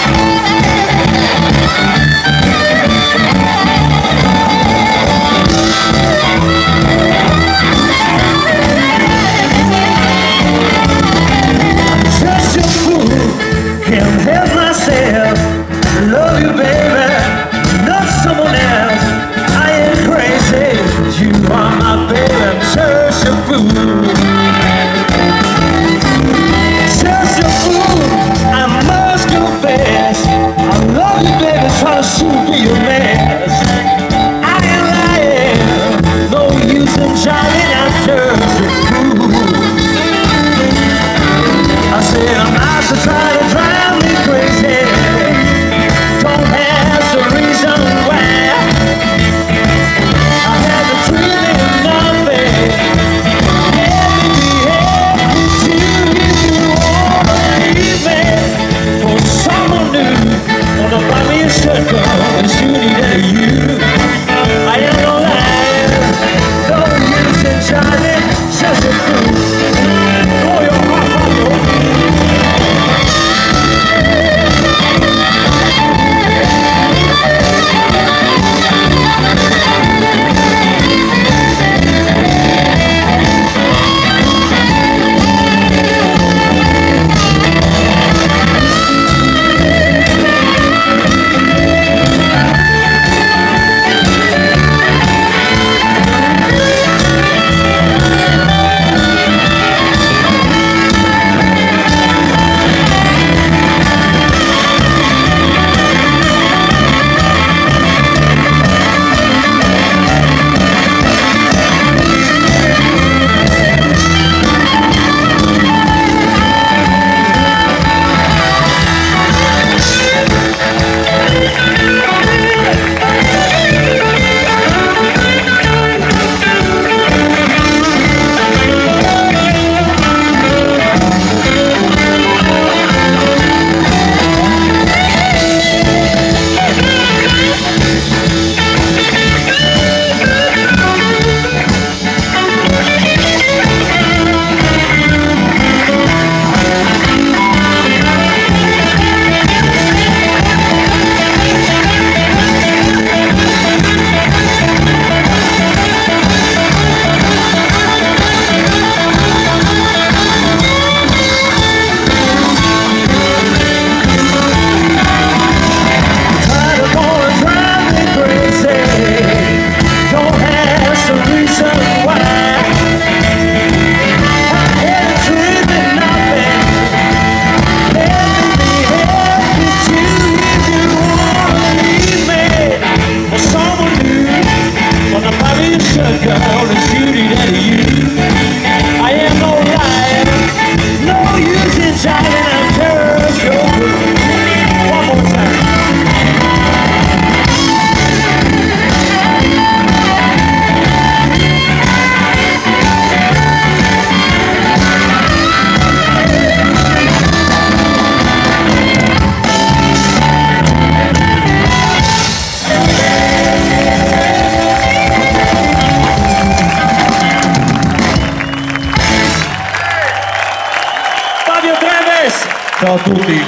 Ciao a tutti.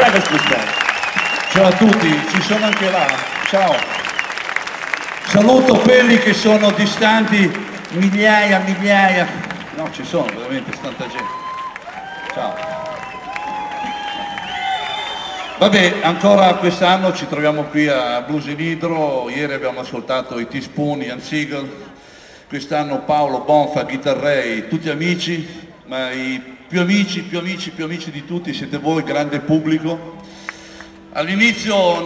Ciao a tutti, ci sono anche là. Ciao. Saluto quelli che sono distanti migliaia. No, ci sono veramente tanta gente. Ciao. Vabbè, ancora quest'anno ci troviamo qui a Blues in Hydro. Ieri abbiamo ascoltato i Teaspoon, Ian Seagal. Quest'anno Paolo Bonfa, Guitar Ray, tutti amici, ma i più amici di tutti siete voi, grande pubblico. All'inizio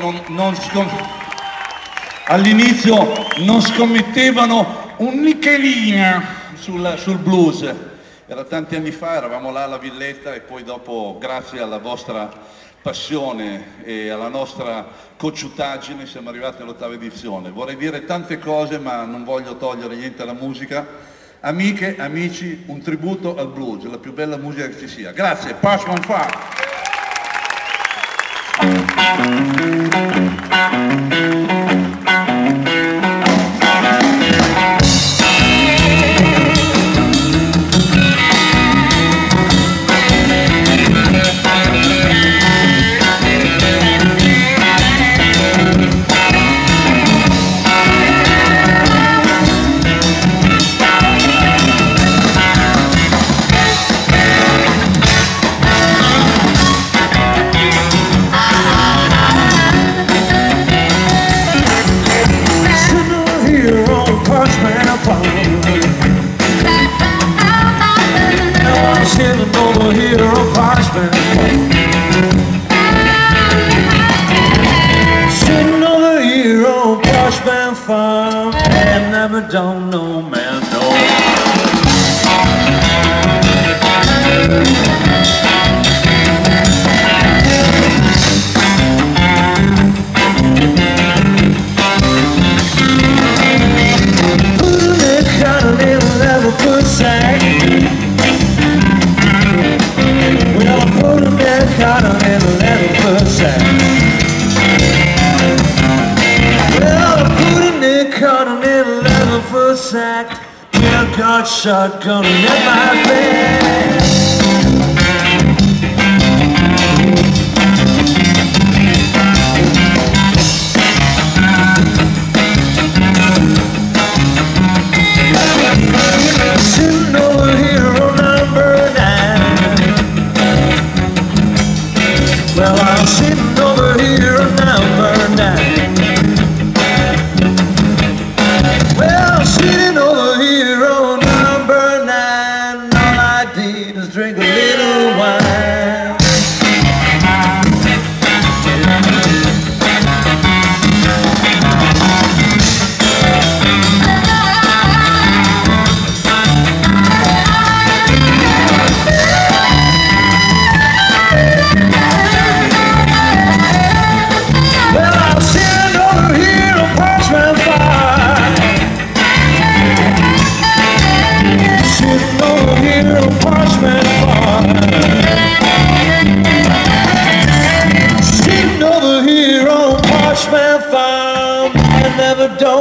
non scommettevano un nichelino sul blues. Era tanti anni fa, eravamo là alla Villetta e poi dopo, grazie alla vostra passione e alla nostra cocciutaggine, siamo arrivati all'8ª edizione. Vorrei dire tante cose, ma non voglio togliere niente alla musica. Amiche, amici, un tributo al blues, la più bella musica che ci sia. Grazie, Parchman Farm. don't know, man, no. Got shotgun in my bed. Sitting over here on number 9. Well, I'm sitting over here on number 9. Well, I'm sitting over here on number 9. All I did was drink a little wine. Well, I'm sitting over here on Parchment Farm. Sitting over here on Parchment Farm. Sitting over here on Parchment Farm. I never don't